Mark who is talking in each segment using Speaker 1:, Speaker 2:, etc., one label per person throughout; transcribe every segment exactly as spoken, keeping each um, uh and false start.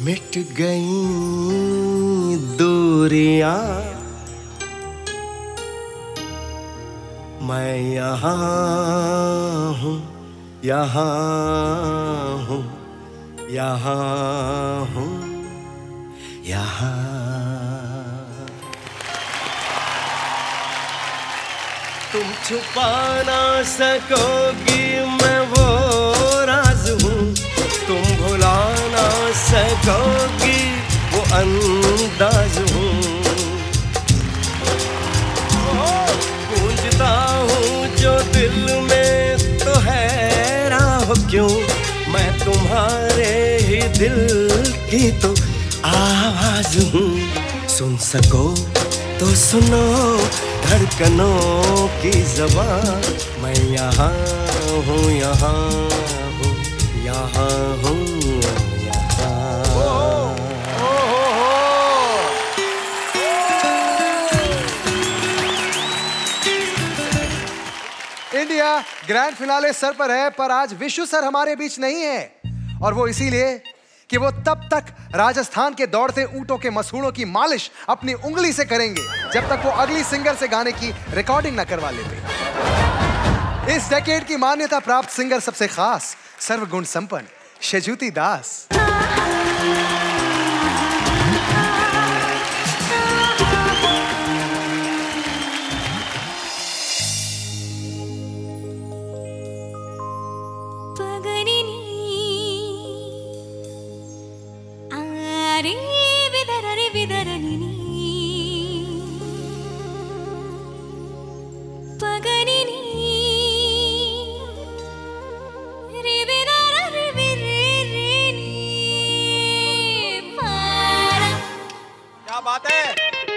Speaker 1: मिट गई दूरियां, मैं यहाँ हूँ, यहाँ हूँ, यहाँ हूँ, यहाँ। तुम छुपा ना सकोगी मैं वो राज हूँ, तुम भुला ना सकोगी वो अंदाज हूँ। गूंजता हूँ जो दिल में तो हैरान हो क्यों, मैं तुम्हारे ही दिल की तो आवाज हूँ। सुन सको तो सुनो धड़कनों की ज़बान, मैं यहाँ हूँ, यहाँ हूँ, यहाँ हूँ, यहाँ।
Speaker 2: इंडिया ग्रैंड फिनाले सर पर है, पर आज विशु सर हमारे बीच नहीं है, और वो इसीलिए कि वो तब तक राजस्थान के दौड़ते ऊंटों के मसूड़ों की मालिश अपनी उंगली से करेंगे जब तक वो अगली सिंगर से गाने की रिकॉर्डिंग न करवा लेते। इस डेकेड की मान्यता प्राप्त सिंगर सबसे खास सर्वगुण संपन्न शेजूती दास।
Speaker 3: क्या बात है?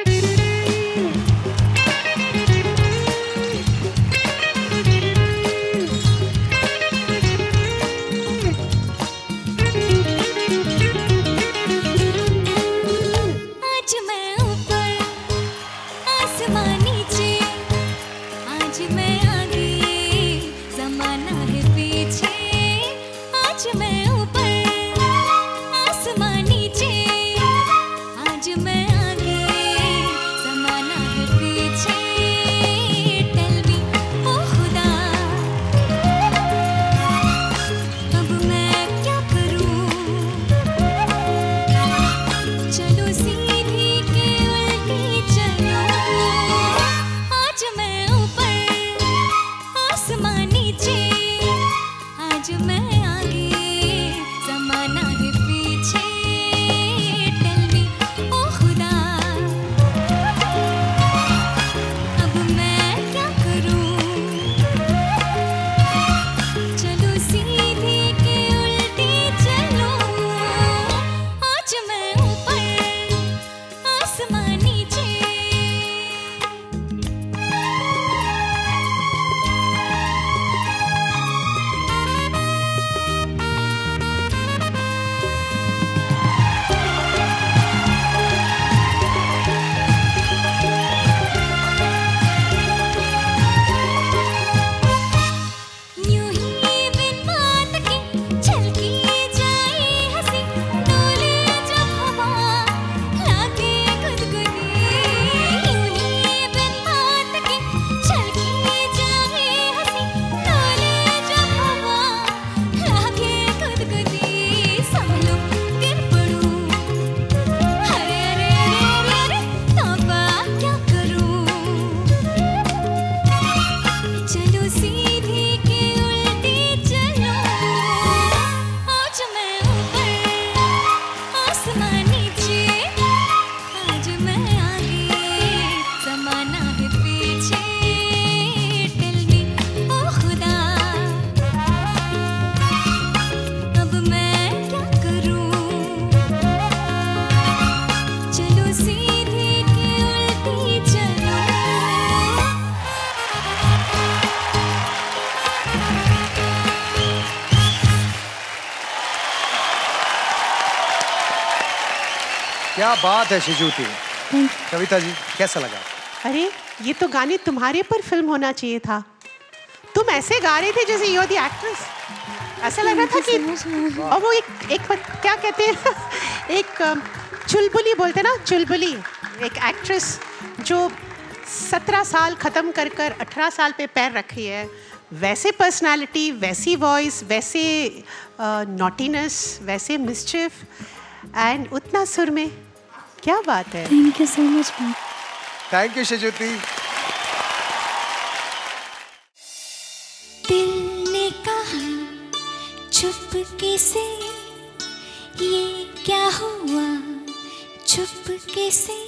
Speaker 3: क्या बात है शिजूती। कविता जी कैसा लगा?
Speaker 4: अरे ये तो गाने तुम्हारे पर फिल्म होना चाहिए था। तुम ऐसे गा रहे थे जैसे यू आर द एक्ट्रेस। ऐसा लग रहा था कि और वो एक एक क्या कहते हैं एक चुलबुली बोलते ना, चुलबुली, एक एक्ट्रेस जो सत्रह साल ख़त्म कर कर अठारह साल पे पैर रखी है, वैसे पर्सनालिटी, वैसी वॉइस, वैसे नॉटीनेस, वैसे मिस्चिफ एंड उतना सुर में, क्या बात है।
Speaker 5: Thank you so much.
Speaker 2: Thank you शिजुति।
Speaker 5: दिल ने कहा चुपके से, ये क्या हुआ चुपके से।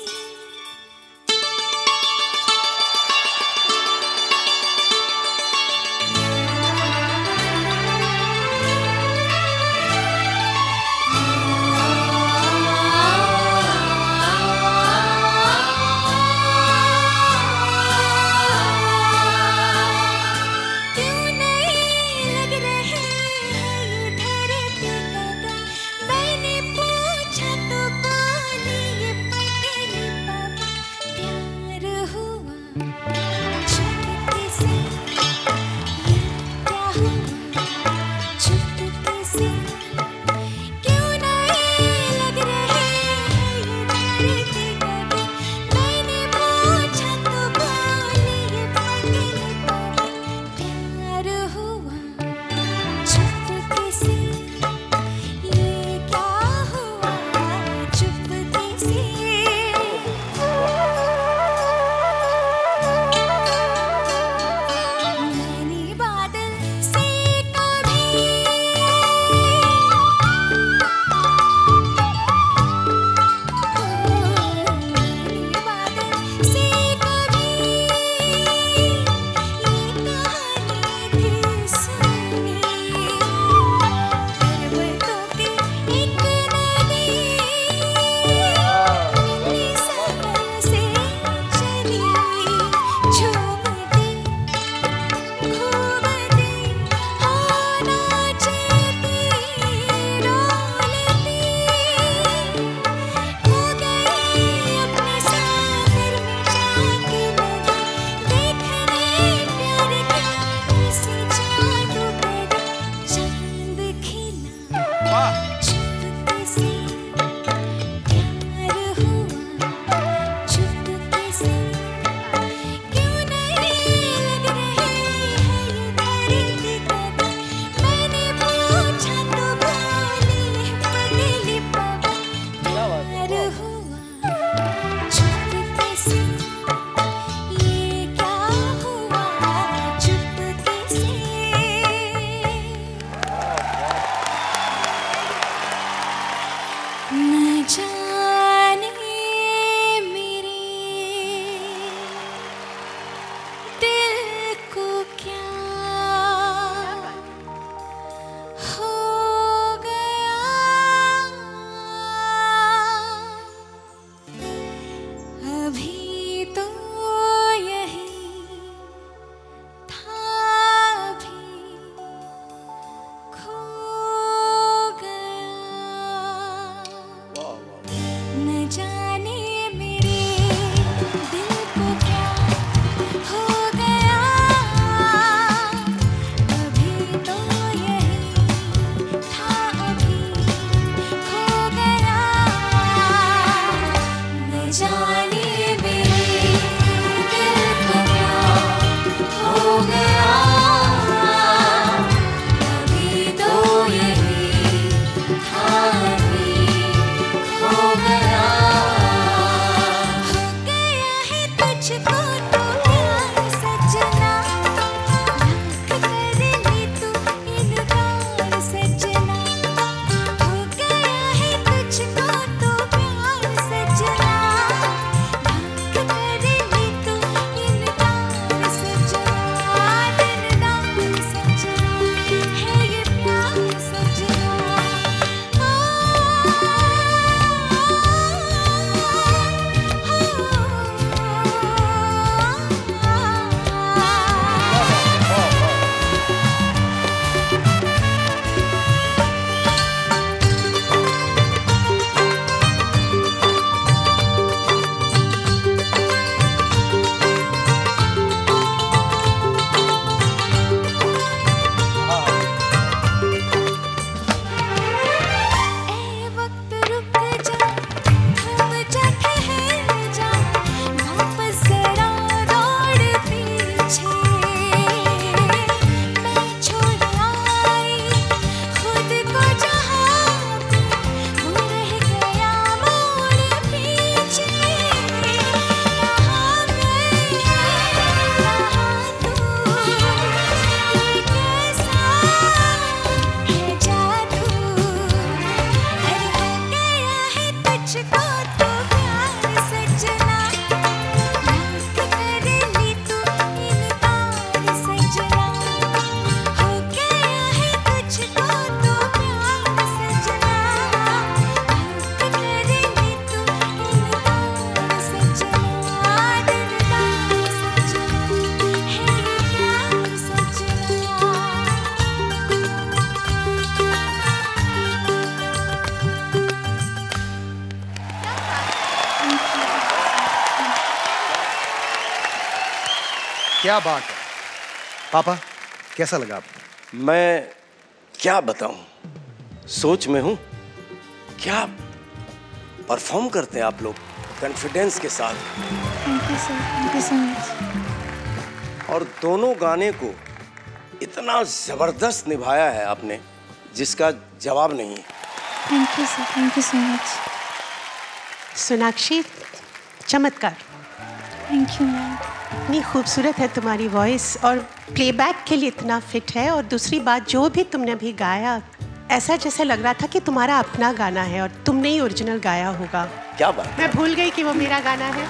Speaker 2: क्या बात है पापा, कैसा लगा आपको?
Speaker 1: मैं क्या बताऊं, सोच में हूं। क्या परफॉर्म करते हैं आप लोग कॉन्फिडेंस के साथ।
Speaker 5: Thank you sir, thank you so much.
Speaker 1: और दोनों गाने को इतना जबरदस्त निभाया है आपने जिसका जवाब नहीं है।
Speaker 5: Thank you sir, thank you so much.
Speaker 4: Sonakshi, चमत्कार।
Speaker 5: Thank you ma'am.
Speaker 4: इतनी खूबसूरत है तुम्हारी वॉइस और प्लेबैक के लिए इतना फिट है। और दूसरी बात, जो भी तुमने अभी गाया ऐसा जैसे लग रहा था कि तुम्हारा अपना गाना है और तुमने ही ओरिजिनल गाया होगा।
Speaker 1: क्या बात।
Speaker 4: मैं भूल गई कि वो मेरा गाना है।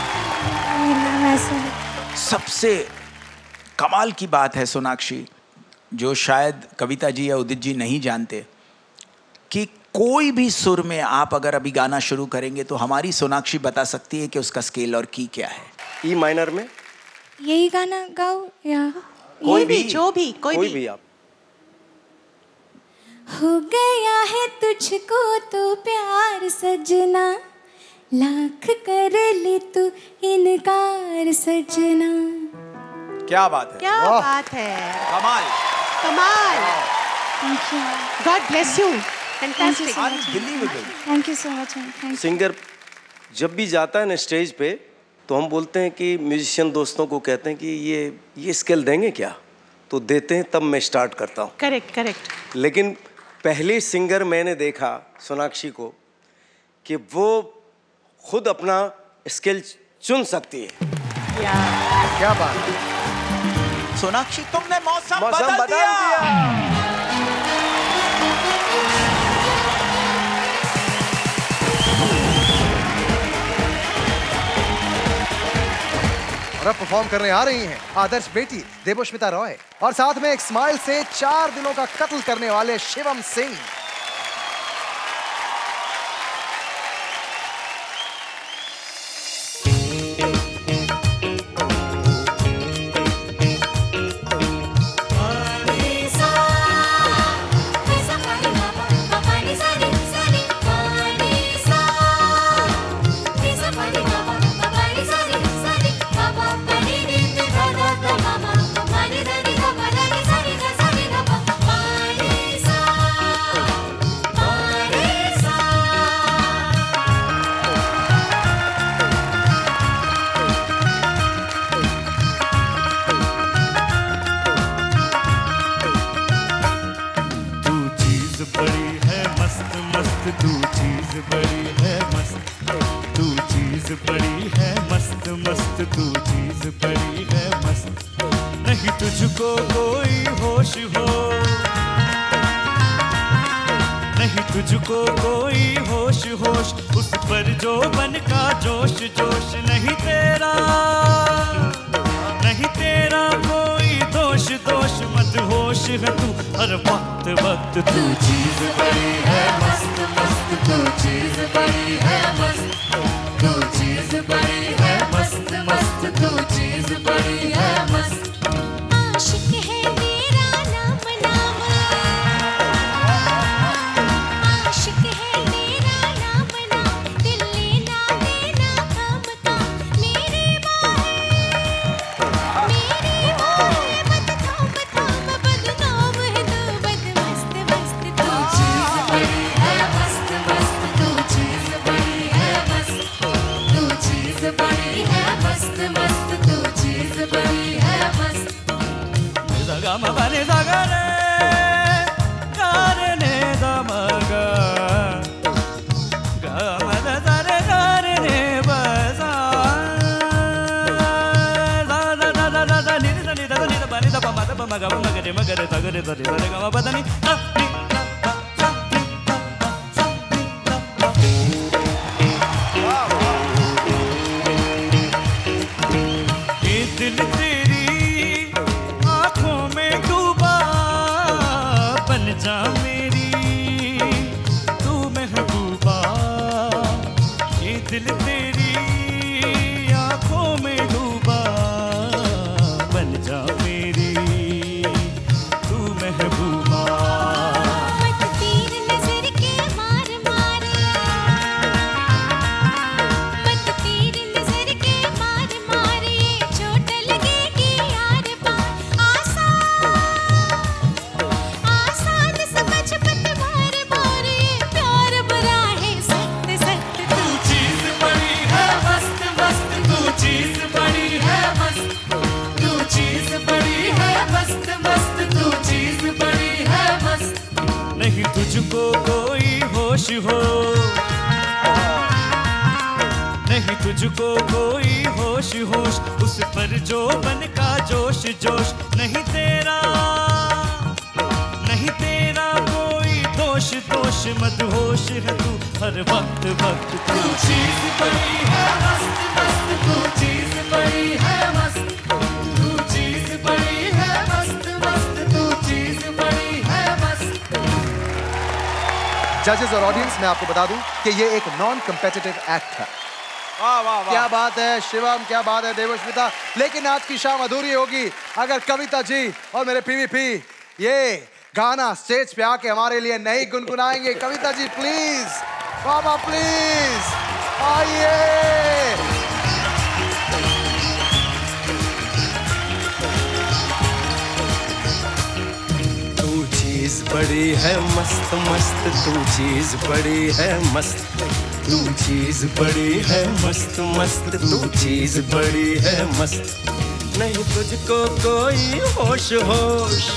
Speaker 6: सबसे कमाल की बात है सोनाक्षी, जो शायद कविता जी या उदित जी नहीं जानते, कि कोई भी सुर में आप अगर अभी गाना शुरू करेंगे तो हमारी सोनाक्षी बता सकती है कि उसका स्केल और की क्या है।
Speaker 1: ई माइनर में
Speaker 5: यही गाना गाओ या
Speaker 4: कोई भी, जो भी, कोई,
Speaker 1: कोई
Speaker 4: भी,
Speaker 1: भी आप।
Speaker 5: हो गया है तुझको तो प्यार सजना, लाख कर ले तू इनकार सजना।
Speaker 6: क्या बात है,
Speaker 4: क्या बात है,
Speaker 6: कमाल
Speaker 4: कमाल।
Speaker 5: Thank you,
Speaker 4: God bless you, fantastic.
Speaker 6: Unbelievable.
Speaker 5: Thank you so much ma'am, thank you.
Speaker 1: Singer जब भी जाता है ना स्टेज पे तो हम बोलते हैं कि म्यूजिशियन दोस्तों को कहते हैं कि ये ये स्केल देंगे क्या, तो देते हैं, तब मैं स्टार्ट करता हूँ।
Speaker 4: Correct correct.
Speaker 1: लेकिन पहली सिंगर मैंने देखा सोनाक्षी को कि वो खुद अपना स्केल चुन सकती है।
Speaker 2: क्या बात है
Speaker 6: सोनाक्षी, तुमने मौसम,
Speaker 1: मौसम
Speaker 6: बदल,
Speaker 1: बदल
Speaker 6: दिया,
Speaker 1: दिया।
Speaker 2: और अब परफॉर्म करने आ रही हैं आदर्श बेटी देवोष्मिता रॉय और साथ में एक स्माइल से चार दिलों का कत्ल करने वाले शिवम सिंह।
Speaker 7: तुझको कोई होश हो, नहीं तुझको कोई होश होश, उस पर जो बन का जोश जोश, नहीं तेरा नहीं तेरा कोई दोष दोष, मत होश है तू हर वक्त वक्त, तू चीज बड़ी है मस्त मस्त, तू चीज बड़ी है मस्त, तू चीज बड़ी है मस्त मस्त, तू चीज बड़ी है मस्त।
Speaker 5: आशिक है तेरा नाम नाम, आशिक है तेरा नाम नाम, दिल लेना देना काम काम, मेरे माहे मेरे माहे, बद थाम थाम बदनाम है तू बद मस्त मस्त, तू चीज बड़ी है मस्त मस्त, तू चीज बड़ी है मस्त, तू चीज बड़ी है मस्त मस्त, तू चीज बड़ी है मस्त।
Speaker 7: गम बने सगरे कारने दमगा, गम दरे कारने बसा, दा दा दा दा दा दा, नि दा नि दा नि दा बनि दा पमा दा पमा गम मगरे मगरे तगरे तरे तरे गम बदनी दा नि दा दा सा नि दा दा सा नि दा दा। ये दिल तेरी आँखों में डूबा, बन जा मेरी तू महबूबा, ये दिल तेरी आँखों में डूबा, बन जा मेरी तू महबूबा।
Speaker 5: मत तीर नजर के मार मार, मत तीर नजर के मार मार, ये चोट लगेगी
Speaker 7: होश हो, नहीं तुझको कोई होश होश, उस पर जो बन का जोश जोश, नहीं तेरा नहीं तेरा कोई दोष दोष, मत होश है तू हर वक्त वक्त, तू चीज बड़ी है मस्त मस्त, तू चीज बड़ी है मस्त, तू चीज बड़ी है मस्त मस्त, तू चीज बड़ी है मस्त।
Speaker 2: जजेस और ऑडियंस, मैं आपको बता दूं कि ये एक नॉन कम्पिटिटिव एक्ट है।
Speaker 6: वाह वाह वाह,
Speaker 2: क्या बात है शिवम, क्या बात है देवस्मिता। लेकिन आज की शाम अधूरी होगी अगर कविता जी और मेरे पीवीपी ये गाना स्टेज पे आके हमारे लिए नहीं गुनगुनाएंगे। Kavita ji please, Baba please आइए।
Speaker 1: तू चीज बड़ी है मस्त मस्त, तू चीज बड़ी है मस्त, तू चीज बड़ी है मस्त मस्त, तू चीज बड़ी है मस्त, नहीं तुझको कोई होश होश,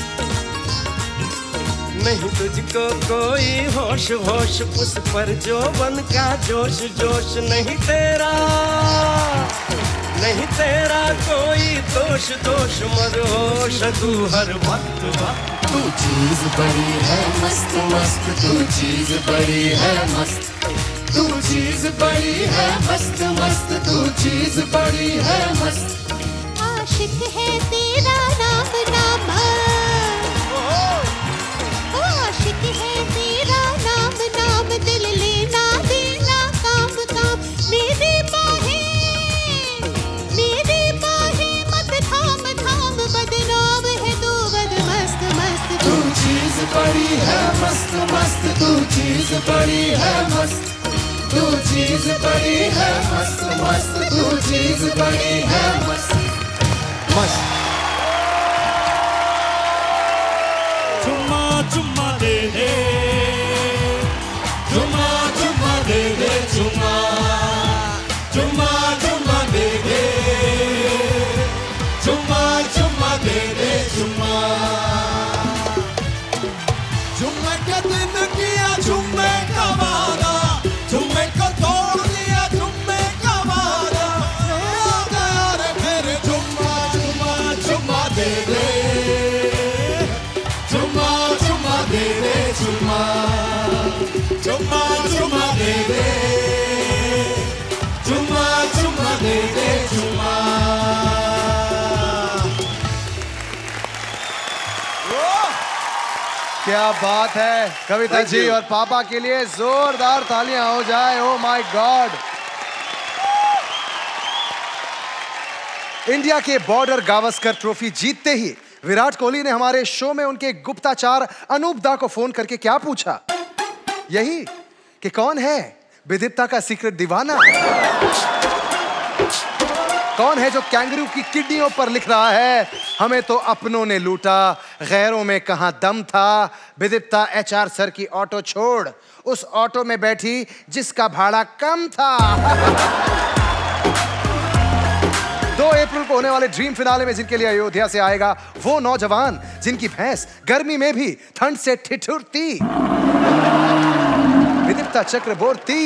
Speaker 1: नहीं तुझको कोई होश होश, उस पर जो बन का जोश जोश, नहीं तेरा नहीं तेरा कोई दोष दोष, मदहोश तू हर वक्त वक्त,
Speaker 5: तू चीज बड़ी है मस्त मस्त, तू चीज बड़ी है मस्त, तू चीज बड़ी है मस्त मस्त, तू चीज बड़ी है मस्त। आशिक है तेरा नाम नाम, आशिक है तेरा नाम नाम, दिल लेना देना काम काम, मेरी बाहें मेरी बाहें मत थाम थाम, बदनाम है तू बद मस्त मस्त, तू चीज बड़ी है मस्त मस्त, तू चीज बड़ी है मस्त, तू चीज बड़ी है मस्त मस्त, तू चीज बड़ी है मस्त
Speaker 2: मस्त।
Speaker 7: चुम्मा चुम्मा दे दे, चुम्मा चुम्मा दे दे, चुम्मा चुम्मा चुम्मा दे दे, चुम्मा चुम्मा दे दे, चुम्मा चुम्मे का दिन किया चुम्मे का वादा, चुम्मे को तोड़ दिया चुम्मे का वादा, आ गया रे फिर चुम्मा चुम्मा चुम्मा दे दे, चुम्मा चुम्मा दे दे, चुम्मा चुम्मा चुम्मा दे दे, चुम्मा चुम्मा दे दे, चुम्मा।
Speaker 2: क्या बात है कविता जी, और पापा के लिए जोरदार तालियां हो जाए। Oh my God. इंडिया के बॉर्डर गावस्कर ट्रॉफी जीतते ही विराट कोहली ने हमारे शो में उनके गुप्ताचार अनूप दा को फोन करके क्या पूछा, यही कि कौन है विदिप्ता का सीक्रेट दीवाना, कौन है जो कैंगरू की किडनियों पर लिख रहा है हमें तो अपनों ने लूटा, गैरों में कहां दम था। विदिप्ता एचआर सर की ऑटो छोड़ उस ऑटो में बैठी जिसका भाड़ा कम था। दो अप्रैल को होने वाले ड्रीम फिनाले में जिनके लिए अयोध्या से आएगा वो नौजवान जिनकी भैंस गर्मी में भी ठंड से ठिठुरती, विदिप्ता चक्रवर्ती।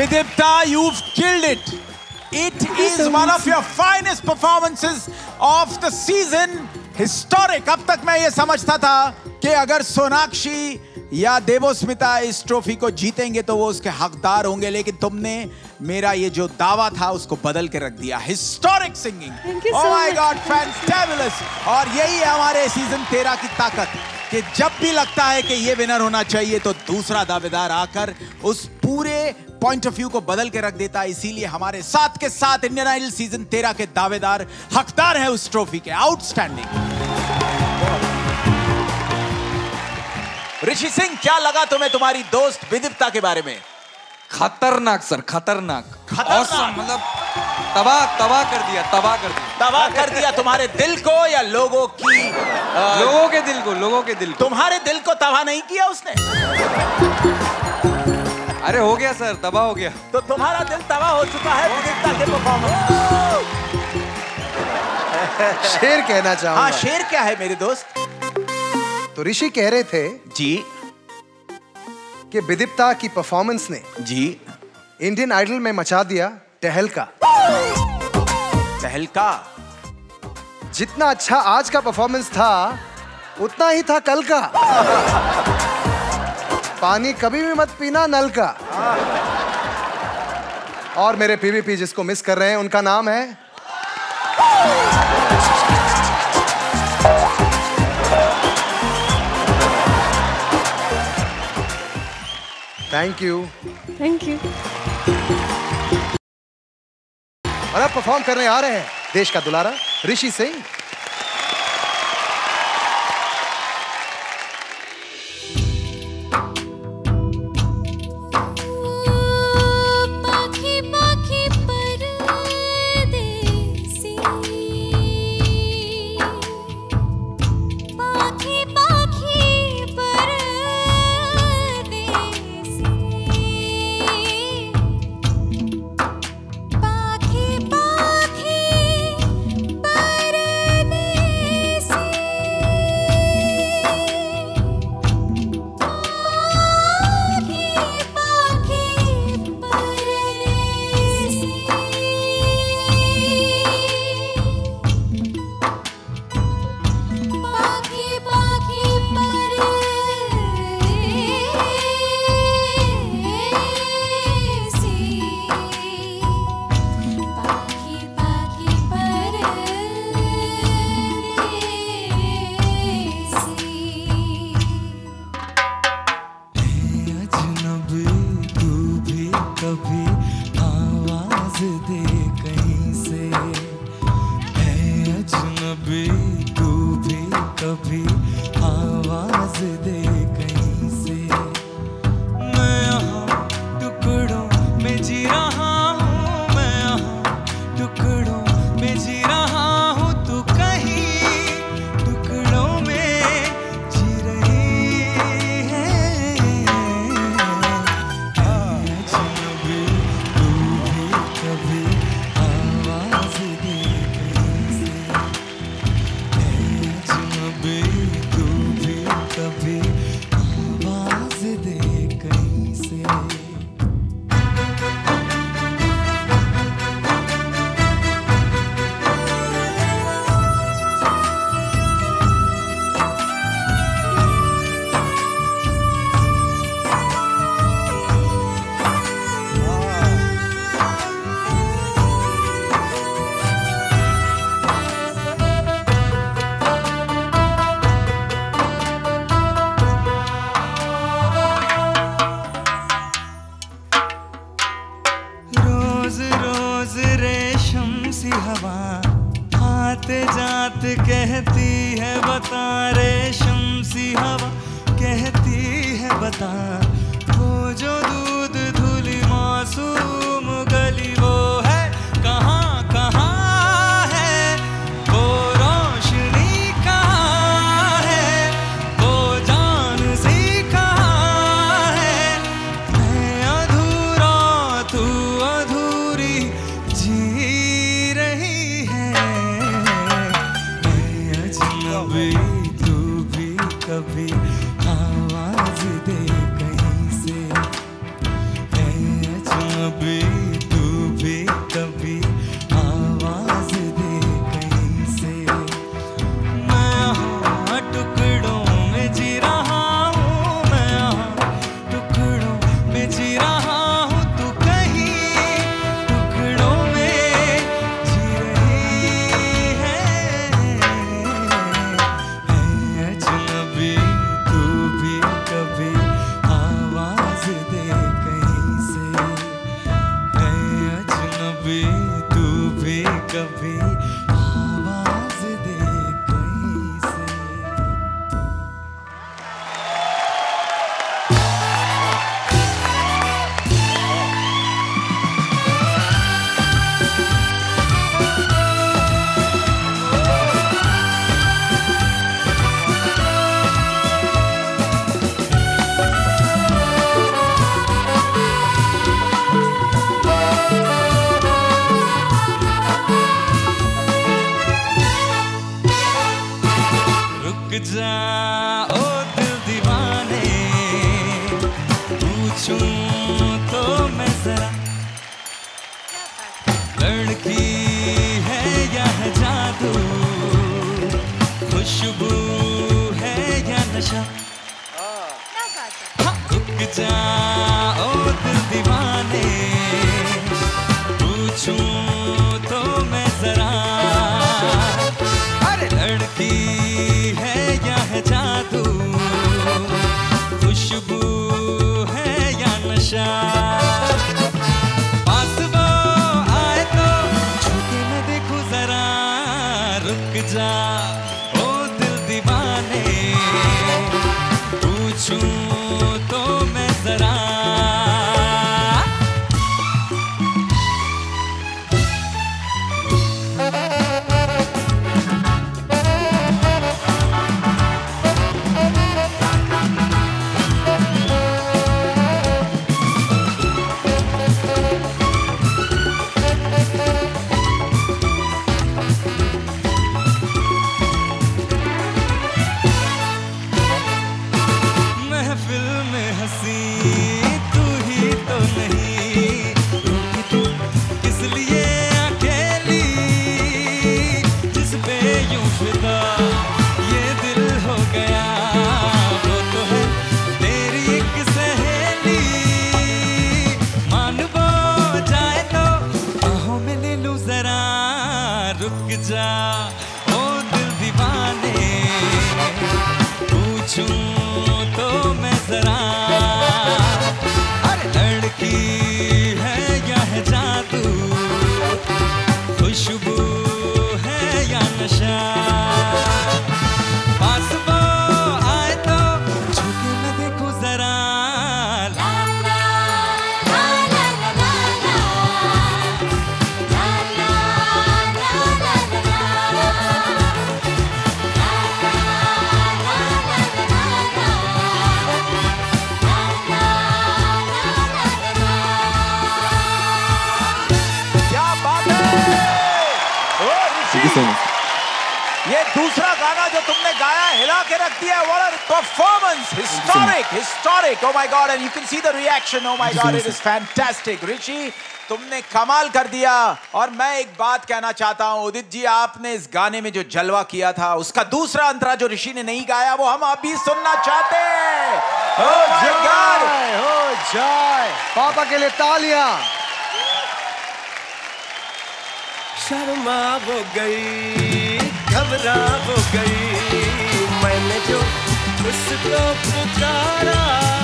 Speaker 6: Vidipta, you've killed it. It is one of your finest performances of the season. Historic. अब तक मैं ये समझता था कि अगर सोनाक्षी या देवोस्मिता इस ट्रॉफी को जीतेंगे तो वो उसके हकदार होंगे, लेकिन तुमने मेरा ये जो दावा था उसको बदल के रख दिया. Historic singing. Oh my God, fantabulous. और यही है हमारे सीजन तेरह की ताकत कि जब भी लगता है कि ये विनर होना चाहिए तो दूसरा दावेदार आकर उस पूरे पॉइंट ऑफ व्यू को बदल के रख देता है. इसीलिए हमारे साथ के साथ इंडियन आइडल सीजन तेरह के दावेदार हकदार हैं उस ट्रॉफी के. आउटस्टैंडिंग. ऋषि सिंह, क्या लगा तुम्हें तुम्हारी दोस्त विदिप्ता के बारे में?
Speaker 8: खतरनाक सर, खतरनाक.
Speaker 6: खतरनाक.
Speaker 8: Awesome, मतलब तबाह तबाह कर दिया, तबाह कर दिया.
Speaker 6: तबाह कर दिया तुम्हारे दिल को या लोगों की? आ,
Speaker 8: लोगों के दिल को, लोगों के दिल को.
Speaker 6: तुम्हारे दिल को तबाह नहीं किया उसने?
Speaker 8: अरे हो गया सर, तबाह हो गया.
Speaker 6: तो तुम्हारा दिल तबाह हो चुका है विदिप्ता के परफॉर्मेंस.
Speaker 2: शेर कहना चाहूंगा.
Speaker 6: हाँ, शेर क्या है मेरे दोस्त?
Speaker 2: तो ऋषि कह रहे थे
Speaker 6: जी
Speaker 2: कि विदिप्ता की परफॉर्मेंस ने
Speaker 6: जी
Speaker 2: इंडियन आइडल में मचा दिया टहलका.
Speaker 6: टहलका.
Speaker 2: जितना अच्छा आज का परफॉर्मेंस था उतना ही था कल का. पानी कभी भी मत पीना नल का. और मेरे पीवीपी जिसको मिस कर रहे हैं उनका नाम है थैंक यू.
Speaker 5: Thank you.
Speaker 2: और अब परफॉर्म करने आ रहे हैं देश का दुलारा ऋषि सिंह.
Speaker 5: पाखी पाखी परदेसी, पाखी पाखी परदेसी, पाखी पाखी परदेसी, पाखी पाखी परदेसी, पाखी पाखी परदेसी.
Speaker 7: अजनबी तू भी कभी आवाज दे कहीं से. है अजनबी तू भी कभी आवाज दे कहीं से. मैं यहाँ टुकड़ों में जी रहा हूँ, मैं यहाँ टुकड़ों में जी रहा हूँ. तू कहीं टुकड़ों में जी रही है. अजनबी तू भी कभी आवाज दे कहीं से. अजनबी तू भी कभी आवाज दे कहीं से. रोज रोज रेशम सी हवा आते जात कहती है बता. रेशम सी हवा कहती है बता. वो जो दूध धुली मासूम गली वो है कहाँ कहाँ है. वो रोशनी कहाँ है, वो जान सी कहाँ है. मैं अधूरा तू अधूरी जी रही है. मैं अजनबी तू भी कभी आवाज दे कहीं पूछूं तो मैं जरा लड़की है या है जादू, खुशबू है या नशा, रुक जाओ दिल दीवाने, पूछूं तो मैं जरा, अरे लड़की है या है जादू, खुशबू है या नशा, पास वो आए तो छूके मैं देखूं जरा, रुक जा ओ दिल दीवाने, पूछूं तो मैं जरा। महफिल में हंसी तू ही तो नहीं, रूठी तू किस लिए अकेली, जिस पे यूं फिदा ये दिल हो गया, वो तो है तेरी एक सहेली, मान वो जाए तो बाहों में ले लूं जरा, रुक जा ओ दिल दीवाने, पूछूं तो मैं जरा, अरे लड़की है या है जादू, खुशबू है या नशा, पास वो आए तो छूके मैं देखूं जरा, ला ला ला ला ला ला ला ला ला
Speaker 6: ये दूसरा गाना जो तुमने गाया हिला के रख दिया, what a performance, historic, historic, oh my god, and you can see the reaction, oh my god, it is fantastic, ऋषि तुमने कमाल कर दिया। और मैं एक बात कहना चाहता हूँ उदित जी, आपने इस गाने में जो जलवा किया था उसका दूसरा अंतरा जो ऋषि ने नहीं गाया वो हम अभी सुनना चाहते हैं। oh my god,
Speaker 2: हो जाए पापा के लिए तालियां।
Speaker 1: शर्मा वो गई, घबरा वो गई, मैंने जो उसको पुकारा,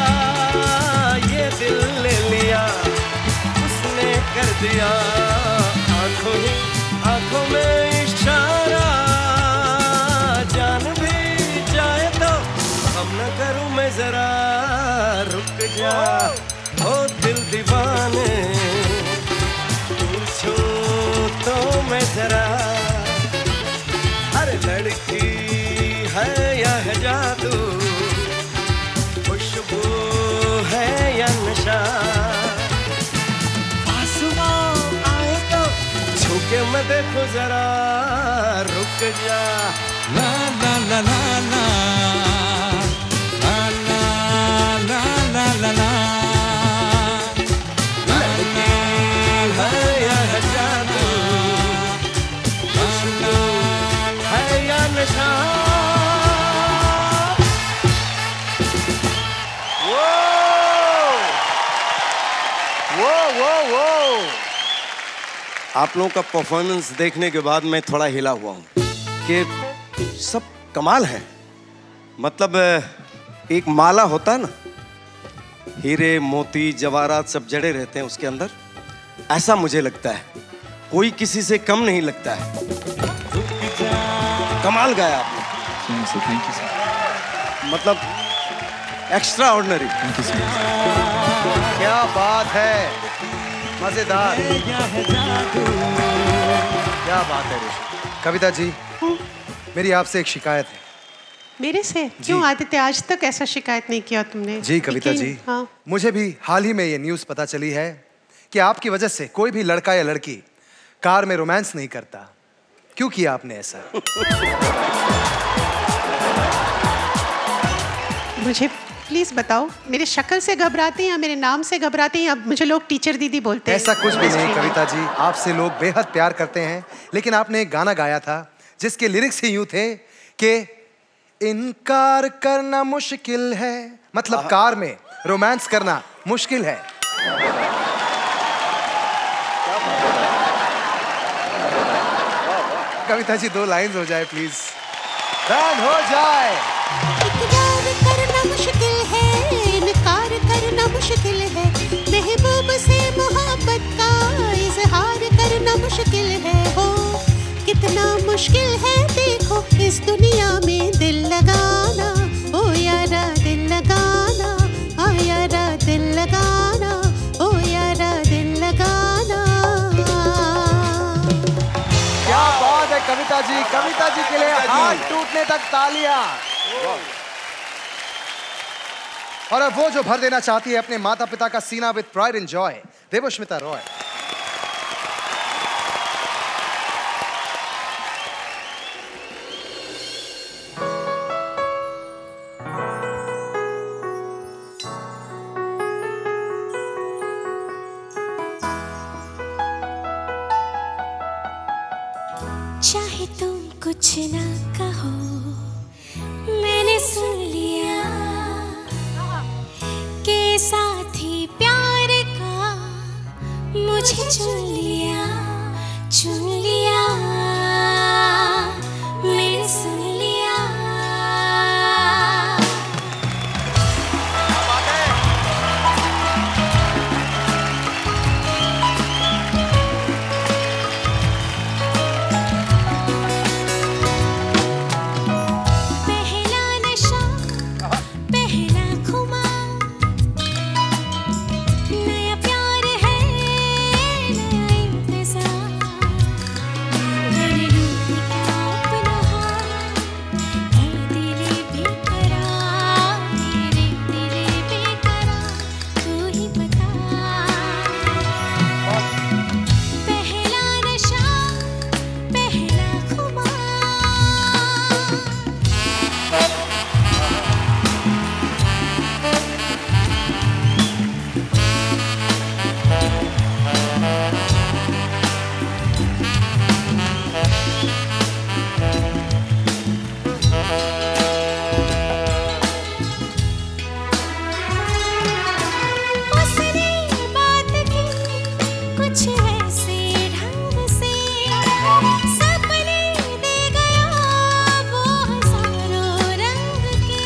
Speaker 1: ये दिल ले लिया उसने कर दिया, आंखों ही आंखों में इशारा, जान भी जाए तो हम न करूं मैं जरा, रुक जा ओ दिल दीवाने, पूछूं तो मैं जरा, अरे लड़की है या है जादू, खुशबू है या नशा, आसमां आए तो छूके मैं देखूं जरा, रुक जा
Speaker 7: ला ला ला ला ला ला ला ला ला ला,
Speaker 1: लड़की है या है जादू, खुशबू है या नशा।
Speaker 2: वो वो वो
Speaker 1: आप लोगों का परफॉर्मेंस देखने के बाद मैं थोड़ा हिला हुआ हूँ कि सब कमाल है। मतलब एक माला होता है ना, हीरे मोती जवाहरात सब जड़े रहते हैं उसके अंदर, ऐसा मुझे लगता है, कोई किसी से कम नहीं लगता है। कमाल गाया आपने,
Speaker 6: थैंक यू सर,
Speaker 1: मतलब extraordinary.
Speaker 6: Thank you sir.
Speaker 2: क्या बात है, मजेदार, क्या बात है ऋषि। कविता जी, मेरी आपसे एक शिकायत है।
Speaker 4: मेरे से? क्यों आदित्य, आज तक ऐसा शिकायत नहीं किया तुमने।
Speaker 2: जी कविता जी,
Speaker 4: हाँ।
Speaker 2: मुझे भी हाल ही में ये न्यूज़ पता चली है कि आपकी वजह से कोई भी लड़का या लड़की कार में रोमांस नहीं करता। क्यों किया आपने ऐसा?
Speaker 4: मुझे प्लीज बताओ, मेरे शक्ल से घबराते हैं या मेरे नाम से घबराते हैं या मुझे लोग टीचर दीदी बोलते हैं?
Speaker 2: ऐसा कुछ भी नहीं कविता जी, आपसे लोग बेहद प्यार करते हैं। लेकिन आपने एक गाना गाया था जिसके लिरिक्स ही यूं थे कि इनकार करना मुश्किल है, मतलब कार में रोमांस करना मुश्किल है। कविता जी दो लाइंस हो जाए प्लीज, बैंड हो जाए।
Speaker 5: इकरार करना मुश्किल है, इनकार करना मुश्किल है, महबूब से मोहब्बत का इजहार करना मुश्किल है। हो कितना मुश्किल है देखो इस दुनिया में दिल लगाना, ओ यारा दिल लगाना, आ यारा दिल लगाना, ओ यारा दिल लगाना।
Speaker 2: क्या बात है कविता जी, कविता जी के लिए हाथ टूटने तक तालियां। और अब वो जो भर देना चाहती है अपने माता पिता का सीना with pride and joy, Devasmita Roy.
Speaker 5: चाहे तुम कुछ ना कहो, मैंने सुन लिया के साथी प्यार का मुझे चुन लिया, चुन लिया, मैंने सुन लिया। पहला नशा, पहला खुमार, नया प्यार है, नया इंतजार, मेरे रूप का अपना हाथ, है दिल बेकरार, मेरे दिल बेकरार, तू ही बता। पहला नशा, पहला खुमार, उसने बात की कुछ ऐसे ढंग से, सपने दे गया वो हजारों रंग के।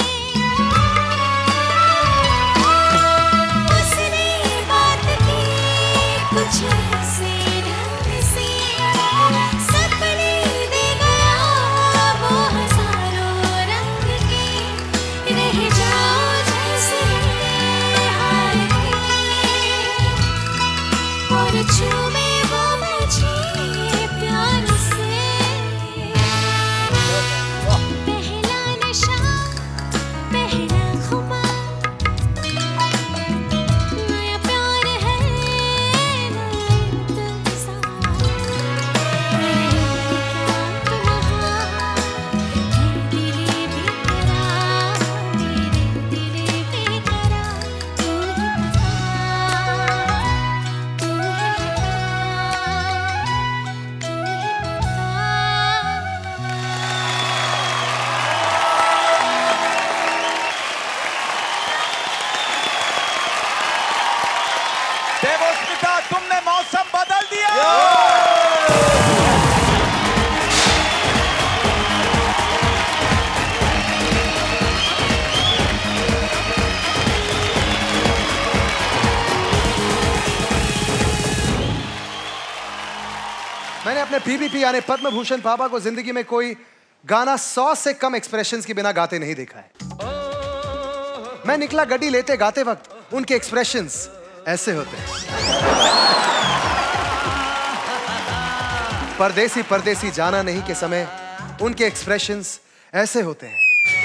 Speaker 5: उसने बात की कुछ ऐसे ढंग से, सपने दे गया वो हजारों रंग के। रह जाओ जैसे हार के, और छूमे वो मुझे प्यार से। पहला नशा, पहला खुमार, नया प्यार है, नया इंतजार, मेरे रूप का अपना हाथ, है दिल बेकरार, मेरे दिल बेकरार, तू ही बता, तू ही बता, तू ही
Speaker 6: देवस्मिता, तुमने मौसम बदल दिया।
Speaker 2: मैंने अपने पीबीपी यानी पद्म भूषण बाबा को जिंदगी में कोई गाना सौ से कम एक्सप्रेशंस के बिना गाते नहीं देखा है। मैं निकला गड्डी लेते गाते वक्त उनके एक्सप्रेशंस ऐसे होते हैं। परदेसी परदेसी जाना नहीं के समय उनके एक्सप्रेशंस ऐसे होते हैं।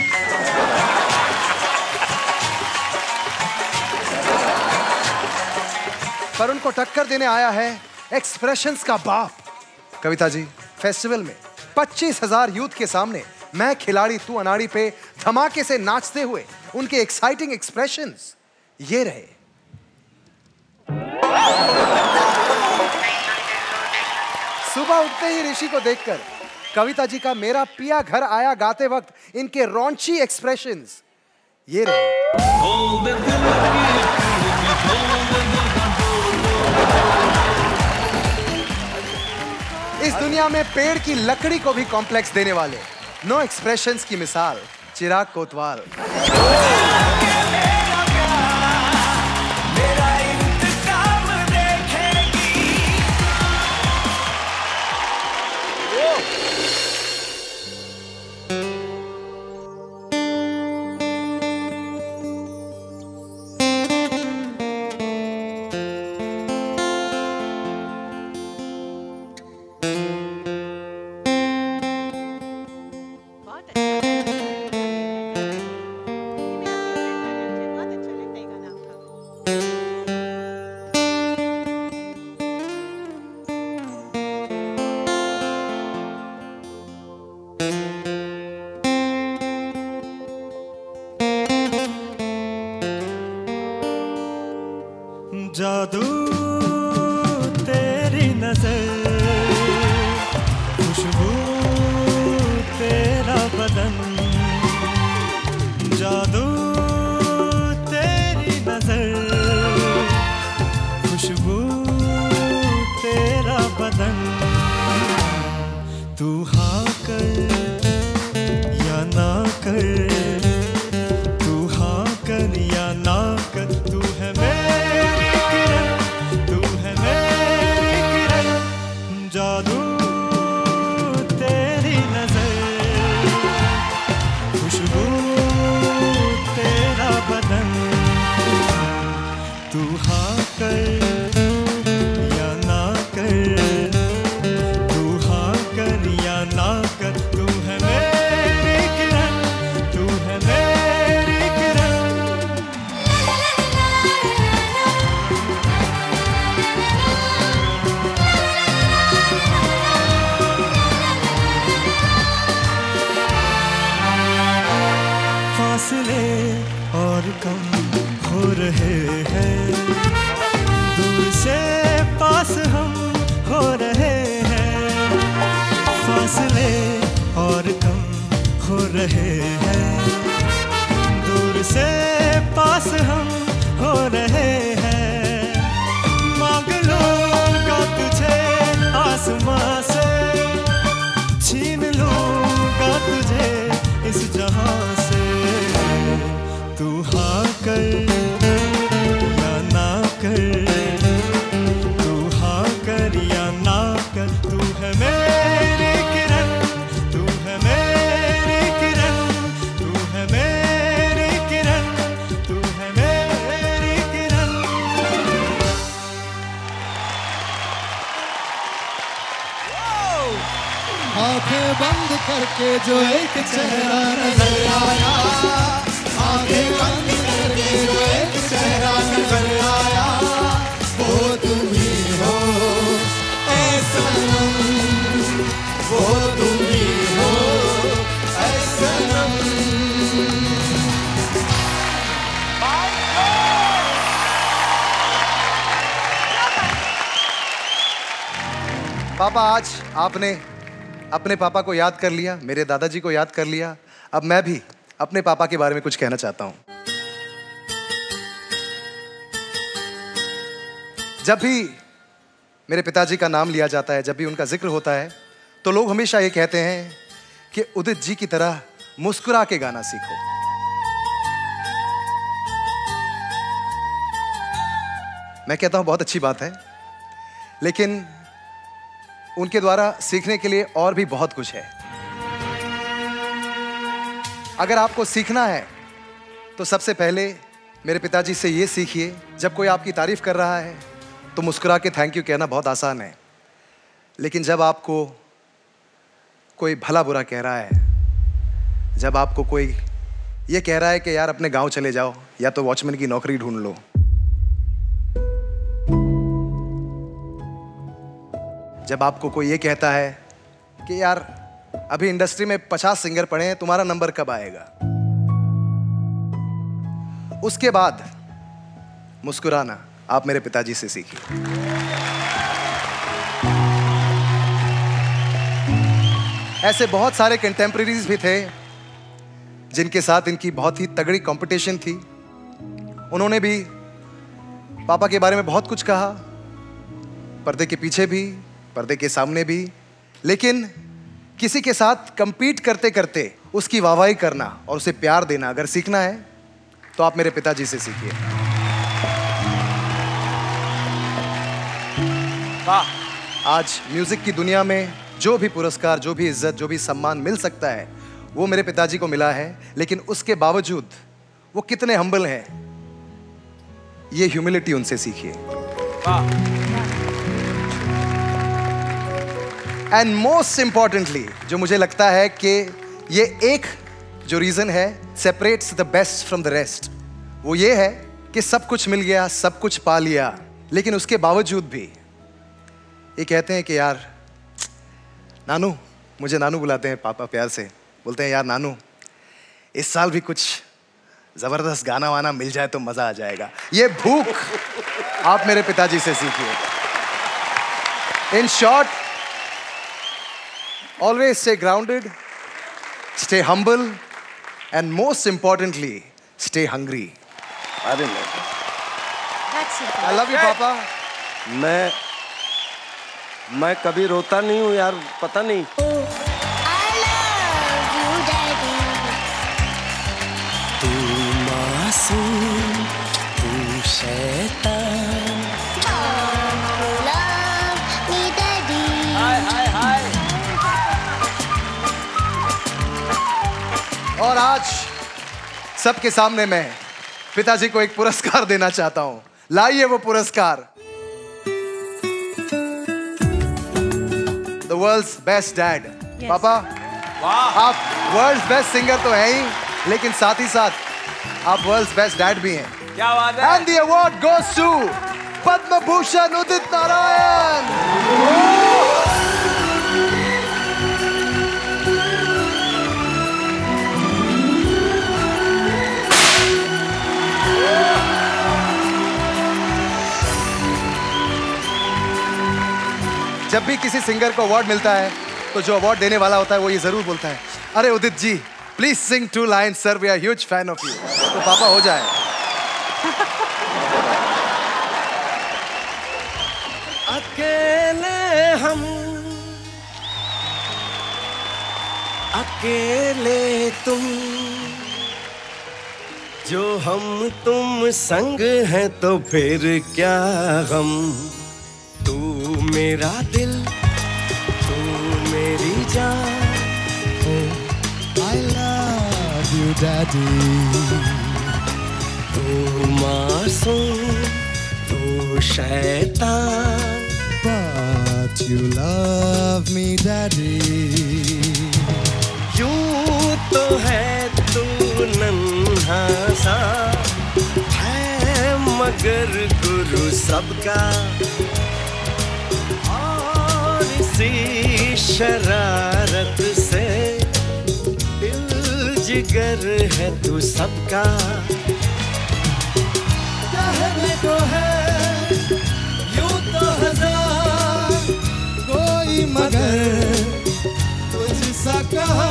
Speaker 2: पर उनको टक्कर देने आया है एक्सप्रेशंस का बाप। कविता जी, फेस्टिवल में पच्चीस हजार यूथ के सामने मैं खिलाड़ी तू अनाड़ी पे धमाके से नाचते हुए उनके एक्साइटिंग एक्सप्रेशंस ये रहे। सुबह उठते ही ऋषि को देखकर कविता जी का मेरा पिया घर आया गाते वक्त इनके रॉन्ची एक्सप्रेशंस ये रहे। इस दुनिया में पेड़ की लकड़ी को भी कॉम्प्लेक्स देने वाले नो एक्सप्रेशंस की मिसाल चिराग कोतवाल।
Speaker 7: जादू तेरी नजर, खुशबू तेरा बदन, जादू तेरी नजर, खुशबू तेरा बदन, तू हाँ कर या ना कर, तू हाँ कर या ना कर, तू है मेरी किरण, तू है मेरी किरण, जादू तेरी नजर, खुशबू तेरा बदन, तू हाँ कर या ना कर, तू हाँ कर या ना कर, तू है मेरी किरण, तू है मेरी किरण। फासले और कम हो रहे हैं, दूर से पास हम हो रहे हैं, फासले और कम हो रहे हैं, दूर से पास हम हो रहे हैं, मांग लूंगा तुझे आसमां से, छीन लूंगा तुझे इस जहां से, तू हाँ कर या ना कर, तू हाँ कर या ना कर, तू है मेरी किरण, तू है मेरी किरण, तू है मेरी किरण, तू है मेरी किरण।
Speaker 9: आंखें बंद करके जो एक चेहरा नजर आया, आंखें बंद करके जो एक चेहरा नजर आया, वो तुम ही हो ऐ सनम, वो तुम ही हो ऐ सनम।
Speaker 2: पापा आज आपने अपने पापा को याद कर लिया, मेरे दादाजी को याद कर लिया, अब मैं भी अपने पापा के बारे में कुछ कहना चाहता हूं। जब भी मेरे पिताजी का नाम लिया जाता है, जब भी उनका जिक्र होता है, तो लोग हमेशा ये कहते हैं कि उदित जी की तरह मुस्कुरा के गाना सीखो। मैं कहता हूं बहुत अच्छी बात है, लेकिन उनके द्वारा सीखने के लिए और भी बहुत कुछ है। अगर आपको सीखना है तो सबसे पहले मेरे पिताजी से ये सीखिए, जब कोई आपकी तारीफ कर रहा है तो मुस्कुरा के थैंक यू कहना बहुत आसान है, लेकिन जब आपको कोई भला बुरा कह रहा है, जब आपको कोई ये कह रहा है कि यार अपने गांव चले जाओ या तो वॉचमैन की नौकरी ढूंढ लो, जब आपको कोई ये कहता है कि यार अभी इंडस्ट्री में पचास सिंगर पड़े हैं, तुम्हारा नंबर कब आएगा, उसके बाद मुस्कुराना आप मेरे पिताजी से सीखिए। ऐसे बहुत सारे कंटेम्प्रेरीज भी थे जिनके साथ इनकी बहुत ही तगड़ी कंपटीशन थी। उन्होंने भी पापा के बारे में बहुत कुछ कहा, पर्दे के पीछे भी, पर्दे के सामने भी। लेकिन किसी के साथ compete करते करते उसकी वाहवाही करना और उसे प्यार देना अगर सीखना है तो आप मेरे पिताजी से सीखिए। वाह। आज म्यूजिक की दुनिया में जो भी पुरस्कार, जो भी इज्जत, जो भी सम्मान मिल सकता है वो मेरे पिताजी को मिला है। लेकिन उसके बावजूद वो कितने हम्बल हैं, ये ह्यूमिलिटी उनसे सीखिए। एंड मोस्ट इंपॉर्टेंटली जो मुझे लगता है कि ये एक जो रीजन है separates the best from the rest, वो ये है कि सब कुछ मिल गया, सब कुछ पा लिया, लेकिन उसके बावजूद भी ये कहते हैं कि यार नानू, मुझे नानू बुलाते हैं पापा प्यार से, बोलते हैं यार नानू इस साल भी कुछ जबरदस्त गाना वाना मिल जाए तो मजा आ जाएगा। ये भूख आप मेरे पिताजी से सीखिए। In short, always stay grounded, stay humble and most importantly stay hungry.
Speaker 1: अरे नहीं,
Speaker 2: आई लव यू पापा।
Speaker 1: मैं मैं कभी रोता नहीं हूँ यार, पता नहीं। तू मासूम, तू शैतान। हाय हाय हाय।
Speaker 2: और आज सबके सामने मैं पिताजी को एक पुरस्कार देना चाहता हूं। लाइए वो पुरस्कार। The world's best dad. पापा, आप वर्ल्ड्स बेस्ट सिंगर तो हैं ही, लेकिन साथ ही साथ आप वर्ल्ड्स बेस्ट डैड भी हैं।
Speaker 6: क्या बात है?
Speaker 2: And the award goes to Padma Bhushan Udit Narayan. जब भी किसी सिंगर को अवार्ड मिलता है तो जो अवार्ड देने वाला होता है वो ये जरूर बोलता है, अरे Udit ji please sing two lines sir, we are huge fan of you. तो पापा हो जाए।
Speaker 1: अकेले हम, अकेले तुम, जो हम तुम संग हैं तो फिर क्या गम। तू मेरा दिल, तू मेरी जान।
Speaker 9: I love you, Daddy.
Speaker 1: तू मासूम, तू शैतान।
Speaker 9: But you love me, Daddy.
Speaker 1: यूं तो है तू नन्हा सा, है मगर गुरु सबका। और इसी शरारत से दिल जिगर है तू सबका। कहने को है यूं तो हजार,
Speaker 9: कोई मगर तुझसा कहा।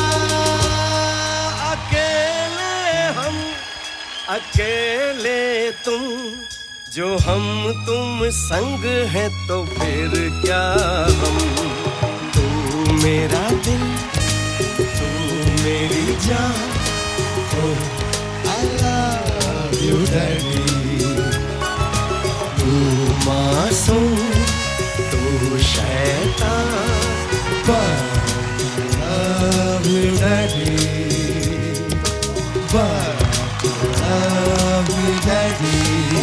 Speaker 1: अकेले हम, अकेले तुम, जो हम तुम संग है तो फिर क्या हम। तू मेरा दिल, तू मेरी जान।
Speaker 9: Oh, I love you, Daddy.
Speaker 1: तू मासूम, तू शैतान।
Speaker 9: But I love you, Daddy. But I love you, Daddy.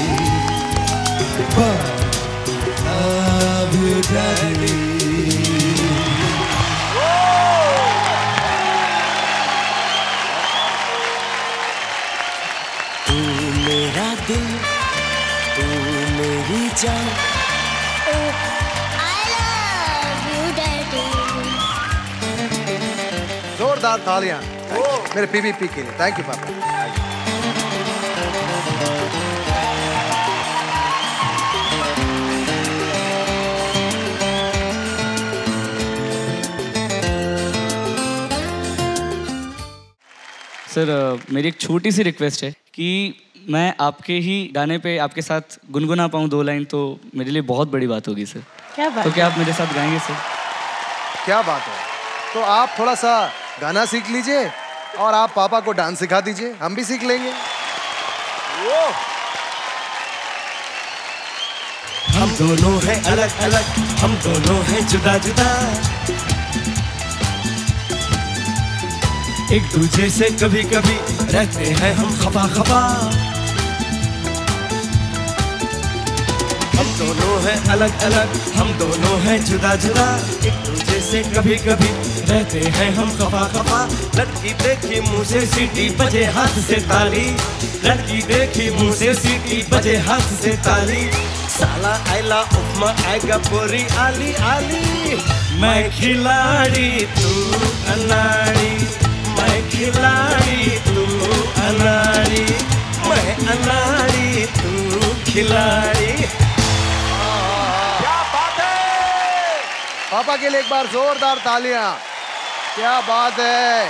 Speaker 9: But I love you, Daddy.
Speaker 1: तू मेरा दिल, तू मेरी जान।
Speaker 2: जोरदार तालियां मेरे पीवीपी के लिए। थैंक यू पापा।
Speaker 10: सर मेरी एक छोटी सी रिक्वेस्ट है कि मैं आपके ही गाने पे आपके साथ गुनगुना पाऊँ दो लाइन, तो मेरे लिए बहुत बड़ी बात होगी सर।
Speaker 4: क्या बात
Speaker 10: तो क्या आप मेरे साथ गाएंगे सर?
Speaker 2: क्या बात है, तो आप थोड़ा सा गाना सीख लीजिए और आप पापा को डांस सिखा दीजिए, हम भी सीख लेंगे।
Speaker 1: हम दोनों हैं अलग अलग, हम दोनों हैं जुदा जुदा, एक दूसरे से कभी कभी रहते हैं हम खफा खफा। हम दोनों हैं अलग अलग, हम दोनों हैं जुदा जुदा, एक दूसरे से कभी कभी रहते हैं हम खफा खफा। लड़की देखी मुँह से सीटी बजे हाथ से ताली, लड़की देखी मुँह से सीटी बजे हाथ से ताली। साला आइला उपमा आएगा पूरी आली आली। मैं खिलाड़ी तू अनाड़ी, मैं खिलाड़ी तू अनाड़ी, मैं अनाड़ी तू खिलाड़ी।
Speaker 2: क्या बात है, पापा के लिए एक बार जोरदार तालियां। क्या बात है।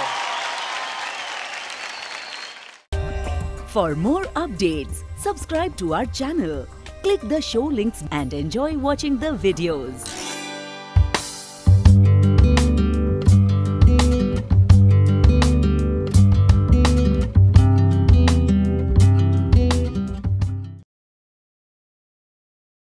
Speaker 11: For more updates, subscribe to our channel, click the show links and enjoy watching the videos.